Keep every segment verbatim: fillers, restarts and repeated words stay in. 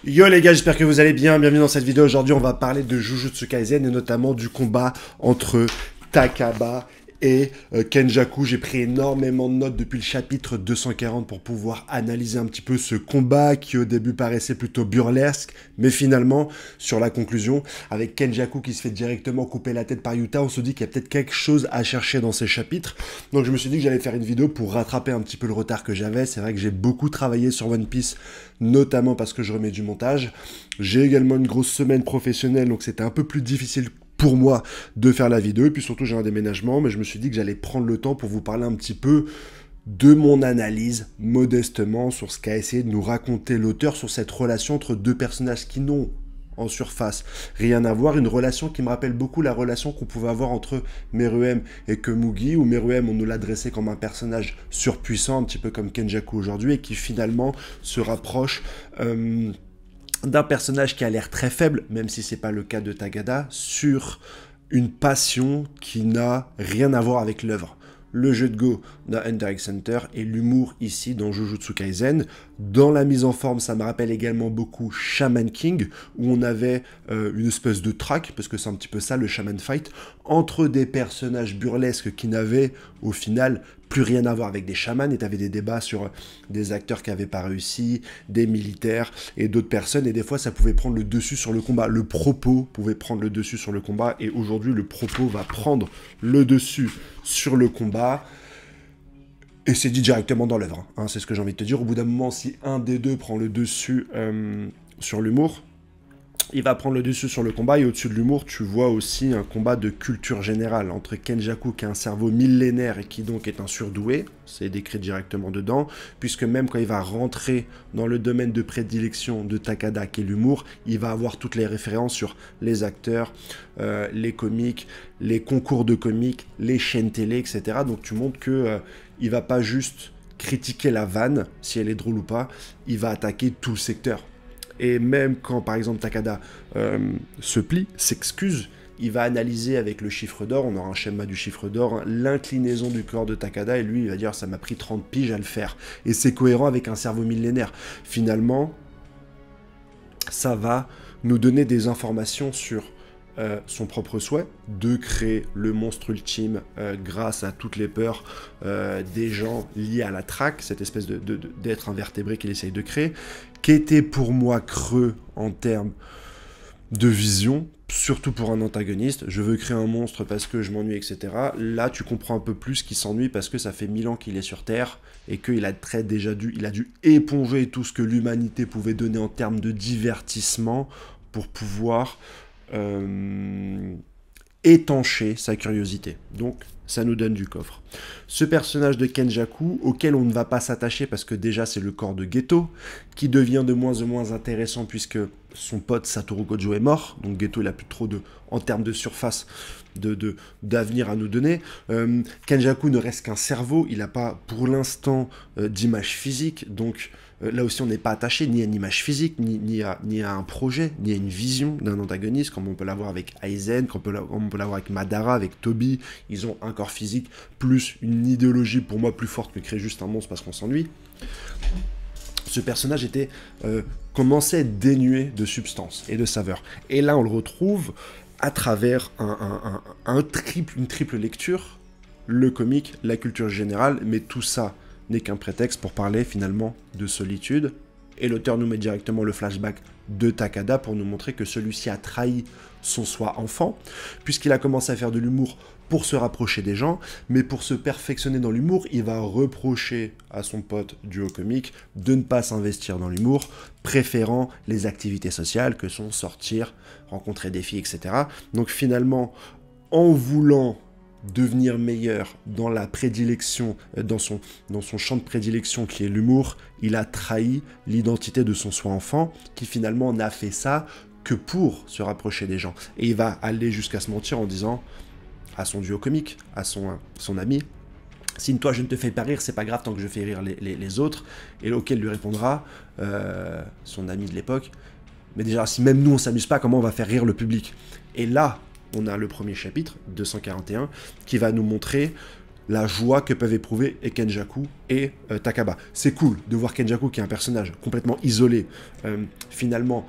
Yo les gars, j'espère que vous allez bien, bienvenue dans cette vidéo. Aujourd'hui on va parler de Jujutsu Kaisen et notamment du combat entre Takada et euh, Kenjaku. J'ai pris énormément de notes depuis le chapitre deux cent quarante pour pouvoir analyser un petit peu ce combat qui au début paraissait plutôt burlesque, mais finalement sur la conclusion, avec Kenjaku qui se fait directement couper la tête par Yuta, on se dit qu'il y a peut-être quelque chose à chercher dans ces chapitres. Donc je me suis dit que j'allais faire une vidéo pour rattraper un petit peu le retard que j'avais. C'est vrai que j'ai beaucoup travaillé sur One Piece, notamment parce que je remets du montage. J'ai également une grosse semaine professionnelle, donc c'était un peu plus difficile pour moi de faire la vidéo, et puis surtout j'ai un déménagement, mais je me suis dit que j'allais prendre le temps pour vous parler un petit peu de mon analyse, modestement, sur ce qu'a essayé de nous raconter l'auteur, sur cette relation entre deux personnages qui n'ont en surface rien à voir, une relation qui me rappelle beaucoup la relation qu'on pouvait avoir entre Meruem et Komugi, où Meruem on nous l'a dressé comme un personnage surpuissant, un petit peu comme Kenjaku aujourd'hui, et qui finalement se rapproche euh, d'un personnage qui a l'air très faible, même si c'est pas le cas de Takada, sur une passion qui n'a rien à voir avec l'œuvre. Le jeu de Go dans Hunter x Hunter et l'humour ici dans Jujutsu Kaisen. Dans la mise en forme, ça me rappelle également beaucoup Shaman King, où on avait euh, une espèce de track, parce que c'est un petit peu ça le Shaman Fight, entre des personnages burlesques qui n'avaient au final plus rien à voir avec des chamans, et tu avais des débats sur des acteurs qui n'avaient pas réussi, des militaires et d'autres personnes, et des fois ça pouvait prendre le dessus sur le combat. Le propos pouvait prendre le dessus sur le combat, et aujourd'hui le propos va prendre le dessus sur le combat. Et c'est dit directement dans l'œuvre, hein, c'est ce que j'ai envie de te dire. Au bout d'un moment, si un des deux prend le dessus euh, sur l'humour, il va prendre le dessus sur le combat, et au-dessus de l'humour, tu vois aussi un combat de culture générale entre Kenjaku, qui a un cerveau millénaire et qui donc est un surdoué, c'est décrit directement dedans, puisque même quand il va rentrer dans le domaine de prédilection de Takada, qui est l'humour, il va avoir toutes les références sur les acteurs, euh, les comiques, les concours de comiques, les chaînes télé, et cetera. Donc tu montres que euh, il va pas juste critiquer la vanne, si elle est drôle ou pas, il va attaquer tout le secteur. Et même quand, par exemple, Takada euh, se plie, s'excuse, il va analyser avec le chiffre d'or, on aura un schéma du chiffre d'or, hein, l'inclinaison du corps de Takada, et lui, il va dire « ça m'a pris trente piges à le faire ». Et c'est cohérent avec un cerveau millénaire. Finalement, ça va nous donner des informations sur euh, son propre souhait de créer le monstre ultime euh, grâce à toutes les peurs euh, des gens liés à la traque, cette espèce de, de, de, d'être invertébré qu'il essaye de créer, qui était pour moi creux en termes de vision, surtout pour un antagoniste. Je veux créer un monstre parce que je m'ennuie, et cetera. Là, tu comprends un peu plus qu'il s'ennuie parce que ça fait mille ans qu'il est sur Terre et qu'il a très déjà dû, il a dû éponger tout ce que l'humanité pouvait donner en termes de divertissement pour pouvoir euh, étancher sa curiosité. Donc, ça nous donne du coffre. Ce personnage de Kenjaku, auquel on ne va pas s'attacher parce que déjà c'est le corps de Geto, qui devient de moins en moins intéressant puisque son pote Satoru Gojo est mort, donc Geto il a plus trop de, en termes de surface, de, de, d'avenir à nous donner. Euh, Kenjaku ne reste qu'un cerveau, il n'a pas pour l'instant euh, d'image physique, donc euh, là aussi on n'est pas attaché ni à une image physique, ni, ni, à, ni à un projet, ni à une vision d'un antagoniste, comme on peut l'avoir avec Aizen, comme on peut l'avoir avec Madara, avec Toby. Ils ont un corps physique plus une idéologie pour moi plus forte que créer juste un monstre parce qu'on s'ennuie. Ce personnage était euh, commençait à être dénué de substance et de saveur. Et là, on le retrouve à travers un, un, un, un triple, une triple lecture, le comique, la culture générale, mais tout ça n'est qu'un prétexte pour parler finalement de solitude. Et l'auteur nous met directement le flashback de Takada pour nous montrer que celui-ci a trahi son soi enfant, puisqu'il a commencé à faire de l'humour pour se rapprocher des gens, mais pour se perfectionner dans l'humour, il va reprocher à son pote duo comique de ne pas s'investir dans l'humour, préférant les activités sociales que sont sortir, rencontrer des filles, et cetera. Donc finalement, en voulant devenir meilleur dans la prédilection, dans son, dans son champ de prédilection qui est l'humour, il a trahi l'identité de son soi enfant, qui finalement n'a fait ça que pour se rapprocher des gens. Et il va aller jusqu'à se mentir en disant à son duo comique, à son, son ami, si toi je ne te fais pas rire, c'est pas grave tant que je fais rire les, les, les autres. Et auquel lui répondra euh, son ami de l'époque, mais déjà si même nous on s'amuse pas, comment on va faire rire le public? Et là, on a le premier chapitre, deux cent quarante et un, qui va nous montrer la joie que peuvent éprouver et Kenjaku et euh, Takaba. C'est cool de voir Kenjaku, qui est un personnage complètement isolé, euh, finalement,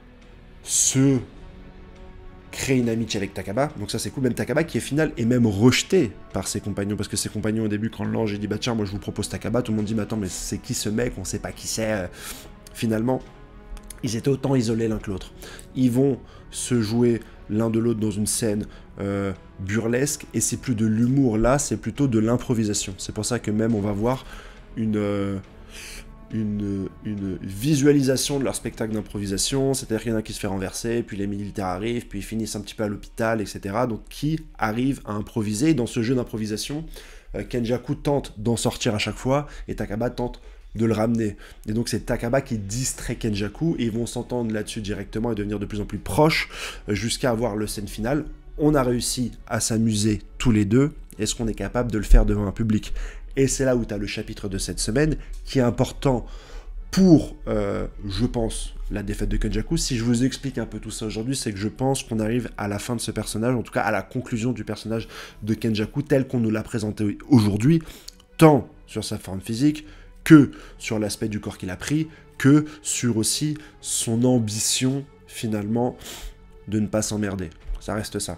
se créer une amitié avec Takaba. Donc ça, c'est cool. Même Takaba, qui, au final, est même rejeté par ses compagnons. Parce que ses compagnons, au début, quand l'ange dit « Bah tiens, moi, je vous propose Takaba », tout le monde dit « Mais attends, mais c'est qui ce mec? On sait pas qui c'est. » Finalement, ils étaient autant isolés l'un que l'autre. Ils vont se jouer l'un de l'autre dans une scène euh, burlesque, et c'est plus de l'humour là, c'est plutôt de l'improvisation. C'est pour ça que même on va voir une, euh, une, une visualisation de leur spectacle d'improvisation, c'est-à-dire qu'il y en a qui se fait renverser, puis les militaires arrivent, puis ils finissent un petit peu à l'hôpital, et cetera. Donc qui arrive à improviser, et dans ce jeu d'improvisation, euh, Kenjaku tente d'en sortir à chaque fois, et Takaba tente de le ramener. Et donc c'est Takaba qui distrait Kenjaku, et ils vont s'entendre là-dessus directement et devenir de plus en plus proches, jusqu'à avoir le scène finale. On a réussi à s'amuser tous les deux. Est-ce qu'on est capable de le faire devant un public? Et c'est là où tu as le chapitre de cette semaine, qui est important pour, euh, je pense, la défaite de Kenjaku. Si je vous explique un peu tout ça aujourd'hui, c'est que je pense qu'on arrive à la fin de ce personnage, en tout cas à la conclusion du personnage de Kenjaku, tel qu'on nous l'a présenté aujourd'hui, tant sur sa forme physique, que sur l'aspect du corps qu'il a pris, que sur aussi son ambition, finalement, de ne pas s'emmerder. Ça reste ça.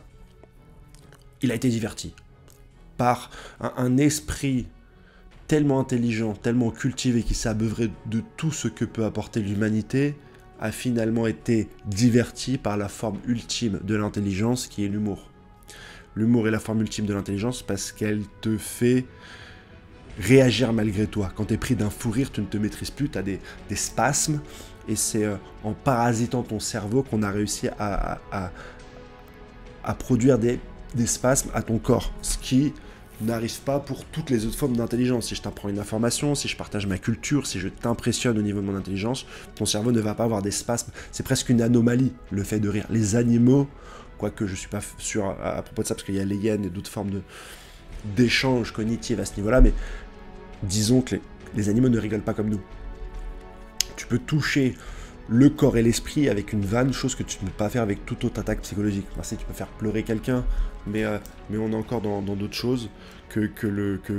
Il a été diverti par un, un esprit tellement intelligent, tellement cultivé, qui s'est abeuvré de tout ce que peut apporter l'humanité, a finalement été diverti par la forme ultime de l'intelligence, qui est l'humour. L'humour est la forme ultime de l'intelligence parce qu'elle te fait réagir malgré toi. Quand tu es pris d'un fou rire, tu ne te maîtrises plus, tu as des, des spasmes, et c'est euh, en parasitant ton cerveau qu'on a réussi à, à, à, à produire des, des spasmes à ton corps, ce qui n'arrive pas pour toutes les autres formes d'intelligence. Si je t'apprends une information, si je partage ma culture, si je t'impressionne au niveau de mon intelligence, ton cerveau ne va pas avoir des spasmes. C'est presque une anomalie, le fait de rire. Les animaux, quoique je ne suis pas sûr à, à propos de ça, parce qu'il y a les hyènes et d'autres formes de d'échanges cognitifs à ce niveau-là, mais disons que les, les animaux ne rigolent pas comme nous. Tu peux toucher le corps et l'esprit avec une vanne, chose que tu ne peux pas faire avec toute autre attaque psychologique. Enfin, si, tu peux faire pleurer quelqu'un, mais, euh, mais on est encore dans d'autres choses que, que l'humour, que,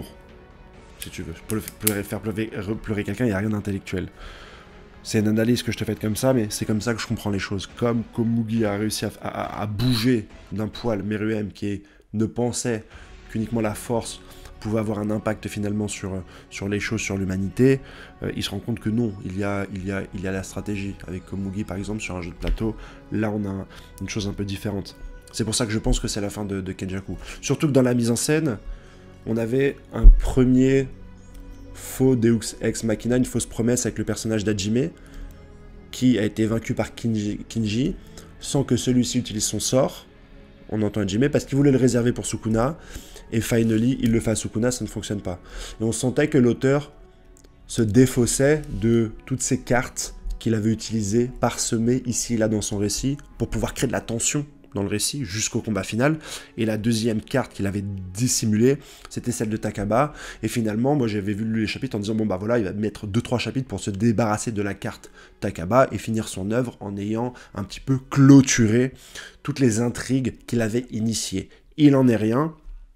que si tu veux. Pleurer, pleurer, faire pleurer, pleurer quelqu'un, il n'y a rien d'intellectuel. C'est une analyse que je te fais comme ça, mais c'est comme ça que je comprends les choses. Comme Komugi a réussi à, à, à bouger d'un poil Meruem, qui est, ne pensait qu'uniquement la force pouvait avoir un impact finalement sur, sur les choses, sur l'humanité, euh, il se rend compte que non, il y, a, il, y a, il y a la stratégie. Avec Komugi par exemple, sur un jeu de plateau, là on a un, une chose un peu différente. C'est pour ça que je pense que c'est la fin de, de Kenjaku. Surtout que dans la mise en scène, on avait un premier faux Deus Ex Machina, une fausse promesse avec le personnage d'Hajime, qui a été vaincu par Kinji, Kinji sans que celui-ci utilise son sort. On entend Hajime parce qu'il voulait le réserver pour Sukuna, et finally, il le fait à Sukuna, ça ne fonctionne pas. Et on sentait que l'auteur se défaussait de toutes ces cartes qu'il avait utilisées, parsemées ici et là dans son récit, pour pouvoir créer de la tension dans le récit, jusqu'au combat final. Et la deuxième carte qu'il avait dissimulée, c'était celle de Takaba. Et finalement, moi j'avais vu les chapitres en disant, bon bah voilà, il va mettre deux trois chapitres pour se débarrasser de la carte Takaba et finir son œuvre en ayant un petit peu clôturé toutes les intrigues qu'il avait initiées. Il en est rien.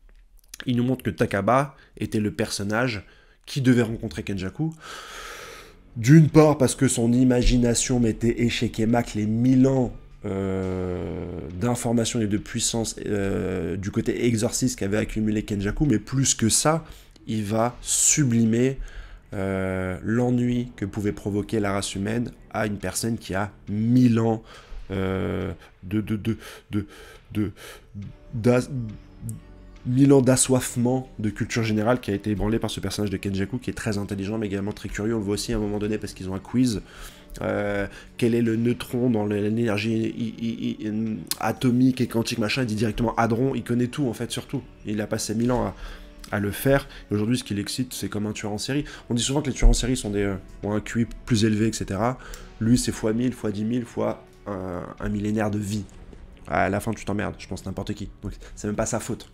Il nous montre que Takaba était le personnage qui devait rencontrer Kenjaku. D'une part parce que son imagination mettait échec et mat les mille ans euh, d'informations et de puissance euh, du côté exorciste qu'avait accumulé Kenjaku, mais plus que ça, il va sublimer euh, l'ennui que pouvait provoquer la race humaine à une personne qui a mille ans euh, de... de, de, de, de, de mille ans d'assoiffement de culture générale qui a été ébranlé par ce personnage de Kenjaku, qui est très intelligent mais également très curieux. On le voit aussi à un moment donné parce qu'ils ont un quiz. Euh, quel est le neutron dans l'énergie atomique et quantique machin? Il dit directement hadron, il connaît tout en fait, surtout. Il a passé mille ans à, à le faire. Et aujourd'hui, ce qui l'excite, c'est comme un tueur en série. On dit souvent que les tueurs en série sont des, euh, ont un Q I plus élevé, et cetera. Lui, c'est fois mille, fois dix mille, fois un, un millénaire de vie. À la fin, tu t'emmerdes, je pense n'importe qui. Donc, c'est même pas sa faute.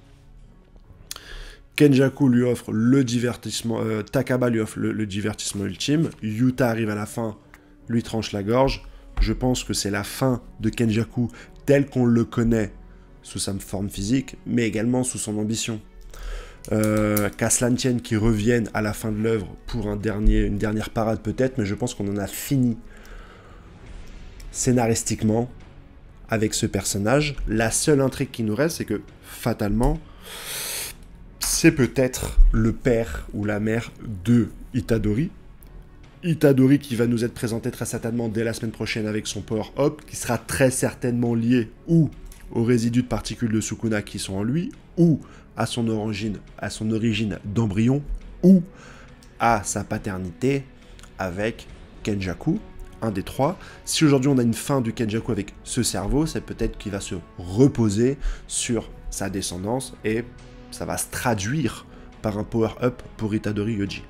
Kenjaku lui offre le divertissement, euh, Takaba lui offre le, le divertissement ultime. Yuta arrive à la fin, lui tranche la gorge. Je pense que c'est la fin de Kenjaku tel qu'on le connaît sous sa forme physique, mais également sous son ambition. Euh, qu'à cela ne tienne qui revienne à la fin de l'œuvre pour un dernier, une dernière parade peut-être, mais je pense qu'on en a fini scénaristiquement avec ce personnage. La seule intrigue qui nous reste, c'est que fatalement, c'est peut-être le père ou la mère de Itadori. Itadori qui va nous être présenté très certainement dès la semaine prochaine avec son power-up, qui sera très certainement lié ou aux résidus de particules de Sukuna qui sont en lui, ou à son origine, à son origine d'embryon, ou à sa paternité avec Kenjaku, un des trois. Si aujourd'hui on a une fin du Kenjaku avec ce cerveau, c'est peut-être qu'il va se reposer sur sa descendance et ça va se traduire par un power-up pour Itadori Yoji.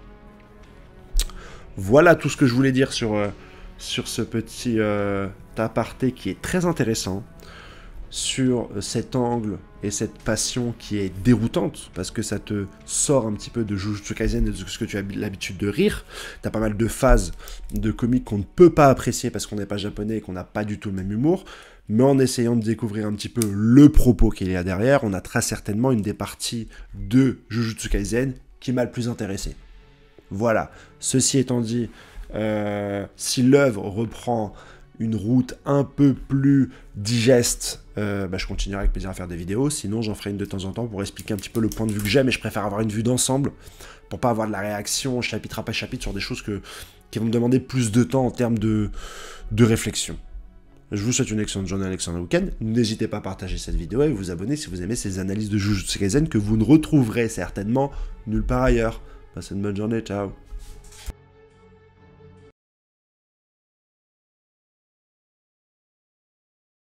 Voilà tout ce que je voulais dire sur, euh, sur ce petit euh, aparté qui est très intéressant, sur cet angle et cette passion qui est déroutante, parce que ça te sort un petit peu de Jujutsu Kaisen et de ce que tu as l'habitude de rire. T'as pas mal de phases de comiques qu'on ne peut pas apprécier parce qu'on n'est pas japonais et qu'on n'a pas du tout le même humour, mais en essayant de découvrir un petit peu le propos qu'il y a derrière, on a très certainement une des parties de Jujutsu Kaisen qui m'a le plus intéressé. Voilà, ceci étant dit, euh, si l'œuvre reprend une route un peu plus digeste, euh, bah, je continuerai avec plaisir à faire des vidéos, sinon j'en ferai une de temps en temps pour expliquer un petit peu le point de vue que j'ai, mais je préfère avoir une vue d'ensemble, pour pas avoir de la réaction chapitre après chapitre sur des choses que, qui vont me demander plus de temps en termes de, de réflexion. Je vous souhaite une excellente journée, un excellent week-end, n'hésitez pas à partager cette vidéo et vous abonner si vous aimez ces analyses de Jujutsu Kaisen que vous ne retrouverez certainement nulle part ailleurs. Passez une bonne journée, ciao.